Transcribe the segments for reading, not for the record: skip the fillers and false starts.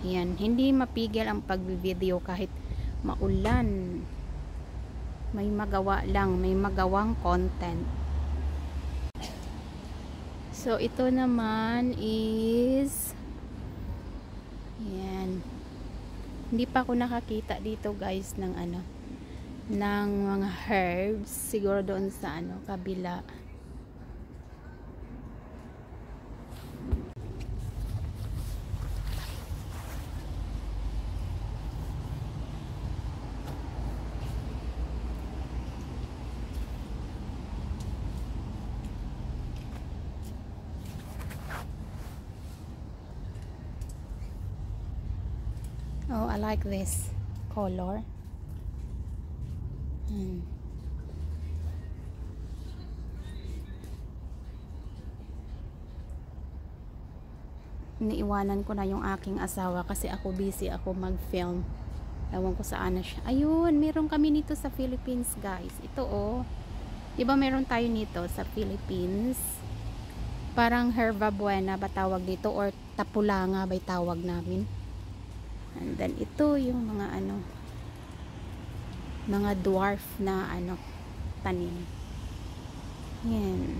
Ayan, hindi mapigil ang pag-video kahit maulan. May magawa lang, may magawang content. So, ito naman is ayan. Hindi pa ako nakakita dito guys ng ano, ng mga herbs. Siguro doon sa ano, kabila. Oh, I like this color. Iniiwanan ko na yung aking asawa kasi ako busy ako mag-film. Ewan ko saan na siya. Ayun, meron kami nito sa Philippines guys. Ito oh. Diba meron tayo nito sa Philippines? Parang herba buena ba tawag dito? Or tapulanga ba tawag namin? And then ito yung mga ano, mga dwarf na ano, tanim. Yan.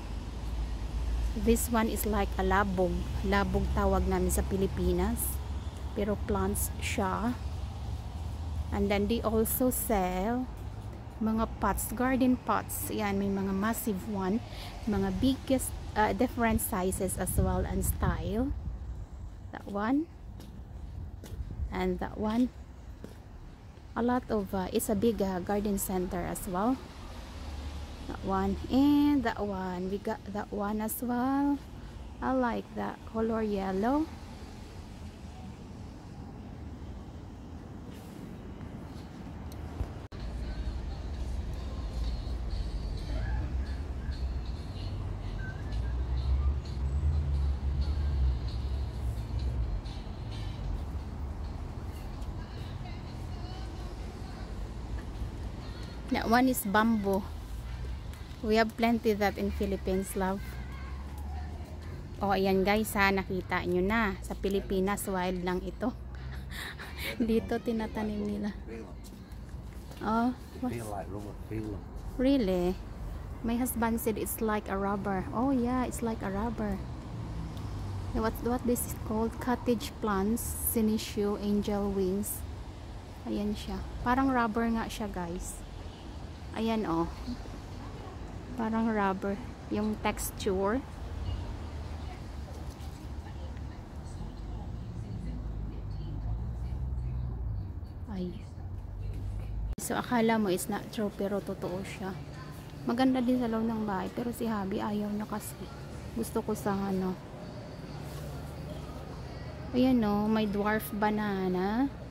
This one is like a labog. Labog tawag namin sa Pilipinas. Pero plants siya. And then they also sell mga pots, garden pots. Yan, may mga massive one. Mga biggest, different sizes as well and style. That one. And that one. A lot of, it's a big garden center as well. That one and that one. We got that one as well. I like that color yellow. That one is bamboo. We have plenty that in Philippines, love. Oh, ayan guys ha, nakita nyo na. Sa Pilipinas, wild lang ito. Dito tinatanim nila. Oh, really? My husband said it's like a rubber. Oh yeah, it's like a rubber. What this is called? Cottage plants, sinisio, angel wings. Ayan siya. Parang rubber nga siya guys. Ayan oh. Parang rubber. Yung texture. Ay. So akala mo it's not true pero totoo siya. Maganda din sa loob ng bahay. Pero si Habi ayaw niya kasi. Gusto ko sa ano. Ayan oh. May dwarf banana.